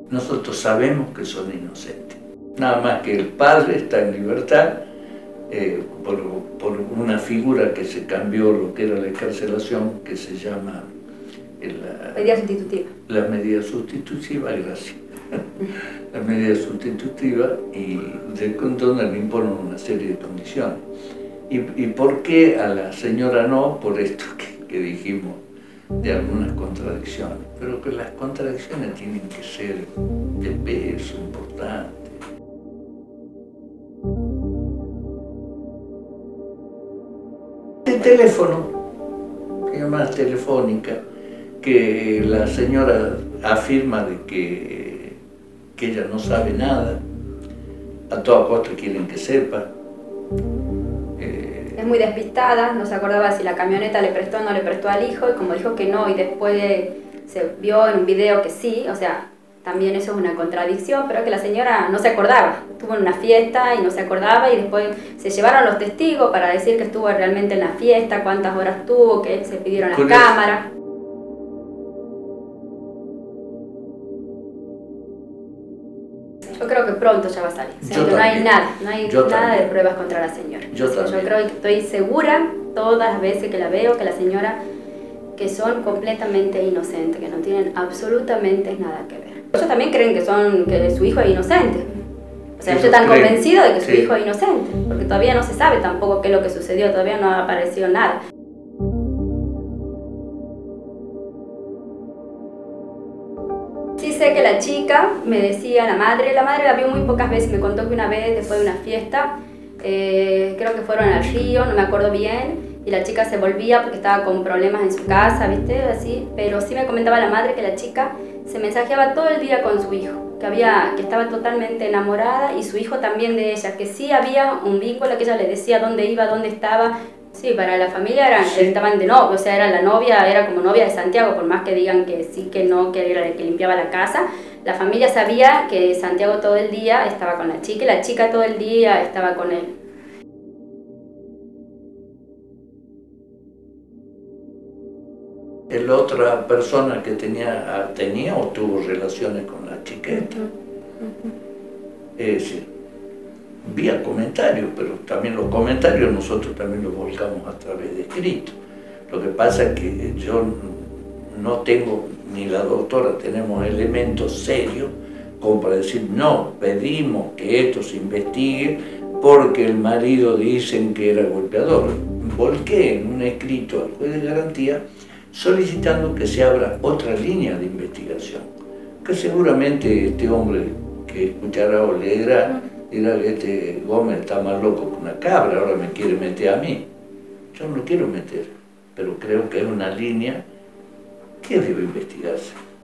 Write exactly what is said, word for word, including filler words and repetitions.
Nosotros sabemos que son inocentes. Nada más que el padre está en libertad eh, por, por una figura que se cambió lo que era la excarcelación, que se llama la medida sustitutiva. La medida sustitutiva, gracias. La medida sustitutiva, y de donde le imponen una serie de condiciones. ¿Y, y por qué a la señora no? Por esto que, que dijimos, de algunas contradicciones. Pero que las contradicciones tienen que ser de peso importante. El teléfono, llamadas telefónicas, que la señora afirma de que, que ella no sabe nada, a toda costa quieren que sepa. Eh, es muy despistada, no se acordaba si la camioneta le prestó o no le prestó al hijo, y como dijo que no, y después se vio en un video que sí, o sea, también eso es una contradicción, pero es que la señora no se acordaba, estuvo en una fiesta y no se acordaba, y después se llevaron los testigos para decir que estuvo realmente en la fiesta, cuántas horas tuvo, que se pidieron las cámaras. Yo creo que pronto ya va a salir. O sea, no hay nada, no hay yo nada también. de pruebas contra la señora. Yo, o sea, yo creo que estoy segura, todas las veces que la veo, que la señora, que son completamente inocentes, que no tienen absolutamente nada que ver. Ellos también creen que, son, que su hijo es inocente. O sea, ellos están convencidos de que su sí. hijo es inocente, porque todavía no se sabe tampoco qué es lo que sucedió, todavía no ha aparecido nada. Sí sé que la chica, me decía la madre, la madre la vio muy pocas veces, me contó que una vez después de una fiesta, eh, creo que fueron al río, no me acuerdo bien, y la chica se volvía porque estaba con problemas en su casa, ¿viste? Así, pero sí me comentaba la madre que la chica se mensajeaba todo el día con su hijo, que, había, que estaba totalmente enamorada, y su hijo también de ella, que sí había un vínculo, que ella le decía dónde iba, dónde estaba. Sí, para la familia eran, sí. estaban de novio, o sea, era la novia, era como novia de Santiago, por más que digan que sí, que no, que era el que limpiaba la casa. La familia sabía que Santiago todo el día estaba con la chica y la chica todo el día estaba con él. El otra persona que tenía, tenía o tuvo relaciones con la chiqueta. Uh-huh. Es decir, vía comentarios, pero también los comentarios nosotros también los volcamos a través de escrito. Lo que pasa es que yo no tengo, ni la doctora tenemos elementos serios como para decir, no, pedimos que esto se investigue porque el marido dicen que era golpeador. Volqué en un escrito al juez de garantía solicitando que se abra otra línea de investigación, que seguramente este hombre que escuchará o leerá dirá que este Gómez está más loco que una cabra, ahora me quiere meter a mí. Yo no lo quiero meter, pero creo que es una línea que debe investigarse.